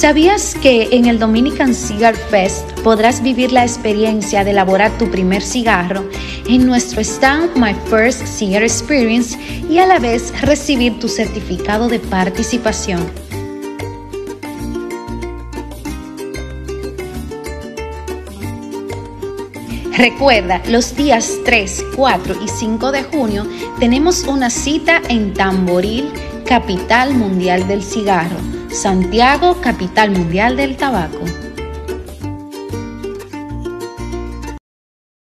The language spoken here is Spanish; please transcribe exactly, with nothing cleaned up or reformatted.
¿Sabías que en el Dominican Cigar Fest podrás vivir la experiencia de elaborar tu primer cigarro en nuestro stand My First Cigar Experience y a la vez recibir tu certificado de participación? Recuerda, los días tres, cuatro y cinco de junio tenemos una cita en Tamboril, capital mundial del cigarro. Santiago, capital mundial del tabaco.